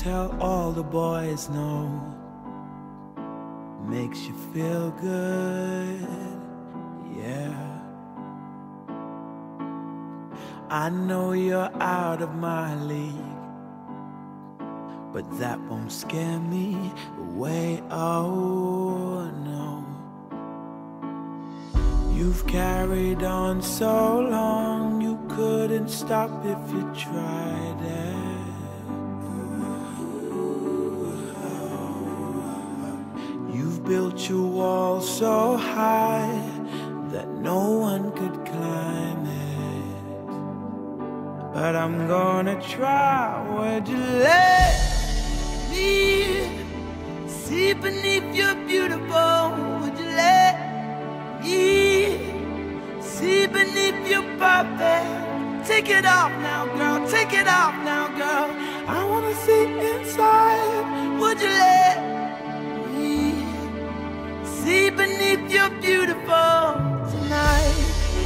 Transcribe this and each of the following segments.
tell all the boys no. Makes you feel good, yeah. I know you're out of my league, but that won't scare me away, oh no. You've carried on so long, you couldn't stop if you tried it. You've built your wall so high that no one could climb it. But I'm gonna try. Would you let me see beneath your beautiful? Would you let me see beneath your perfect? Take it off now, girl, take it off now, girl. I wanna see inside. Would you let me see beneath your beautiful tonight?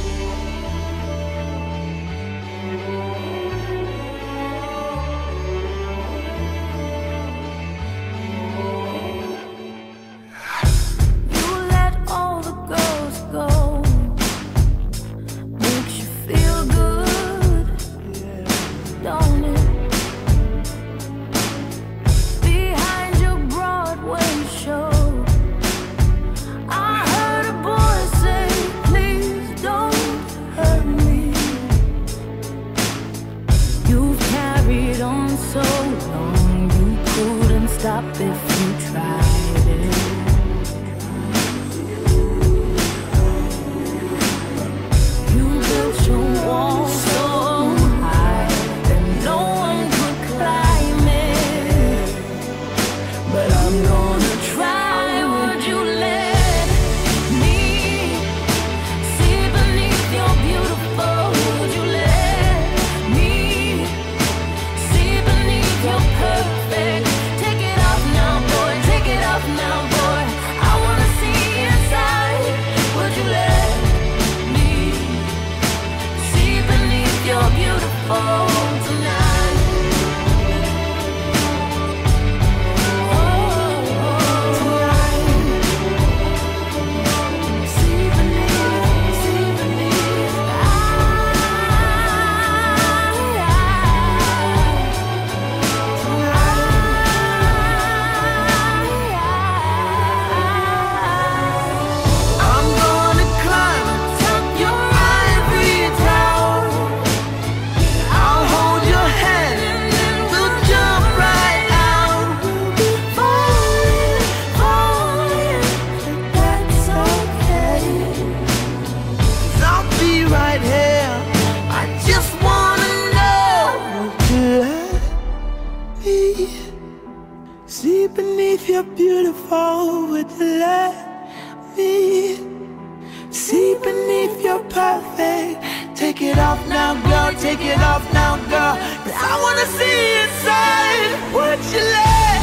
Stop if you tried it. You built your wall so high that no one could climb it. But I'm gonna try. Would you let me see beneath your beautiful? Would you let me see beneath your perfect? Now, boy, I wanna see inside. Would you let me see beneath your beautiful tonight? Oh, tonight. See beneath, see beneath. See beneath your beautiful, would you let me see beneath your perfect? Take it off now, girl, take it off now, girl, 'cause I wanna see inside. Would you let